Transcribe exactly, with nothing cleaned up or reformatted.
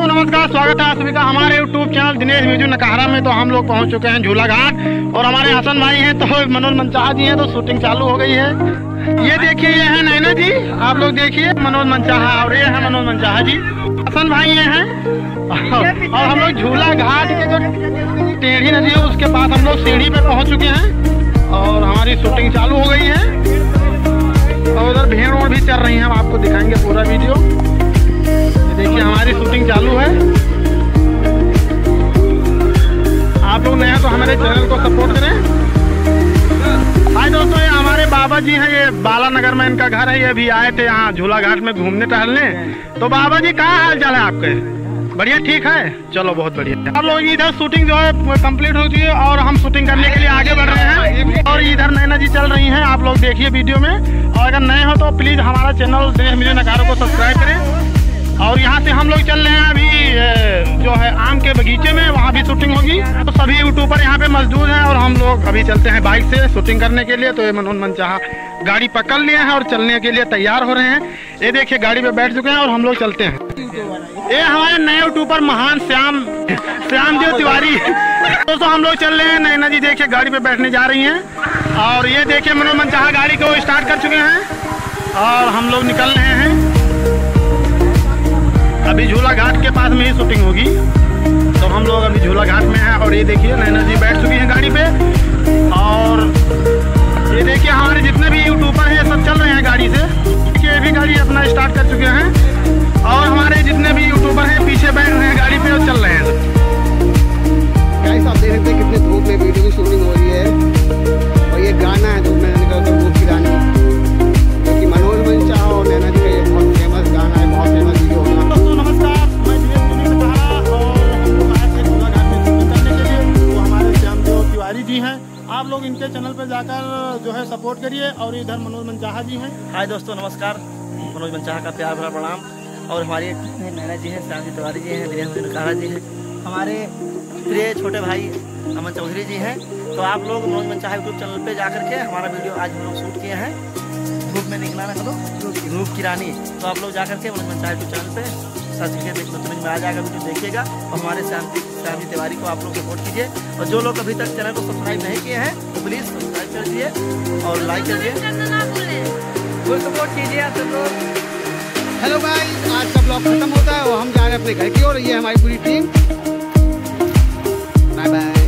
दोस्तों नमस्कार, स्वागत है आप सभी का हमारे यूट्यूब चैनल दिनेश म्यूजिक नकारा में। तो हम लोग पहुंच चुके हैं झूला घाट और हमारे हसन भाई हैं तो मनोज मनचाहा जी हैं, तो शूटिंग चालू हो गई है। ये देखिए, ये है नैना जी, आप लोग देखिए मनोज मनचाहा, और ये है मनोज मनचाहा जी, हसन भाई ये हैं। और हम लोग झूला घाट के जो टेढ़ी नदी है उसके पास हम लोग सीढ़ी पे पहुँच चुके हैं और हमारी शूटिंग चालू हो गई है। और उधर भेड़ ओड़ भी चल रही है, हम आपको दिखाएंगे पूरा वीडियो। देखिए हमारी शूटिंग चालू है। आप लोग नए हैं तो हमारे चैनल को सपोर्ट करें। हाय दोस्तों, ये हमारे बाबा जी हैं, ये बाला नगर में इनका घर है। ये अभी आए थे यहाँ झूला घाट में घूमने टहलने। तो बाबा जी क्या हाल चाल है आपके? बढ़िया, ठीक है, चलो बहुत बढ़िया। आप लोग इधर शूटिंग जो है कंप्लीट हो चुकी है और हम शूटिंग करने के लिए आगे बढ़ रहे हैं। और इधर नैना जी चल रही हैं, आप लोग देखिए वीडियो में। और अगर नए हो तो प्लीज हमारा चैनल दिनेश म्यूजिक नकारा को सब्सक्राइब करें। और यहाँ से हम लोग चल रहे हैं अभी जो है आम के बगीचे में, वहाँ भी शूटिंग होगी। तो सभी यूट्यूबर यहाँ पे मौजूद हैं और हम लोग अभी चलते हैं बाइक से शूटिंग करने के लिए। तो ये मनोज मनचाहा गाड़ी पकड़ लिए हैं और चलने के लिए तैयार हो रहे हैं। ये देखिए गाड़ी पे बैठ चुके हैं और हम लोग चलते हैं। ये हमारे नए यूट्यूबर महान श्याम श्याम देव तिवारी दोस्तों, हम लोग चल रहे हैं। नैना जी देखिए गाड़ी पे बैठने जा रही हैं। और ये देखिए मनोज मनचाहा गाड़ी को स्टार्ट कर चुके हैं और हम लोग निकल रहे हैं। अभी झूला घाट के पास में ही शूटिंग होगी, तो हम लोग अभी झूला घाट में हैं। और ये देखिए नैना जी बैठ चुकी हैं गाड़ी पे। और ये देखिए हमारे जितने भी यूट्यूबर हैं सब चल रहे हैं गाड़ी से। ये भी गाड़ी अपना स्टार्ट कर चुके हैं और हमारे जितने भी यूट्यूबर हैं पीछे बैठ रहे हैं गाड़ी पे और चल रहे हैं। गाइस आप देख सकते हैं कितने धूप में वीडियो की शूटिंग हो रही है। और ये गाना है धूप में निकल कर धूप की रानी, जो कि मनोज मनचाहा और नैना जी का ये बहुत फेमस गाना है, बहुत फेमस वीडियो है। दोस्तों नमस्कार, मैं दिनेश म्यूजिक नकारा और हम लोग आए थे झूला घाट में शूटिंग करने के लिए। वो हमारे श्याम देव तिवारी जी हैं, आप लोग इनके चैनल पर जाकर जो है सपोर्ट करिए। और इधर मनोज मनचाहा जी हैं। हाय दोस्तों नमस्कार, मनोज मनचाहा का प्यार भरा प्रणाम। और हमारे नैना जी हैं, श्याम जी तिवारी जी हैं, दिनेश म्यूजिक नकारा जी हैं, हमारे प्रिय छोटे भाई अमन चौधरी जी हैं। तो आप लोग मनोज मनचाहा यूट्यूब चैनल पे जाकर के हमारा वीडियो आज हम लोग शूट किए हैं, धूप में निकला ना करो धूप की रानी। तो आप लोग जाकर के मनोज मनचाहा यूट्यूब चैनल पे सर्च कीजिए, समझ में आ जाएगा, वीडियो देखिएगा। और हमारे श्याम जी श्याम जी तिवारी को आप लोग सपोर्ट कीजिए। और जो लोग अभी तक चैनल को सब्सक्राइब नहीं किए हैं तो प्लीज़ सब्सक्राइब कर दीजिए और लाइक करिए, फुल सपोर्ट कीजिए आप सब लोग। हेलो गाइस, आज का ब्लॉग खत्म होता है और हम जा रहे हैं अपने घर की ओर। ये हमारी पूरी टीम। Bye bye.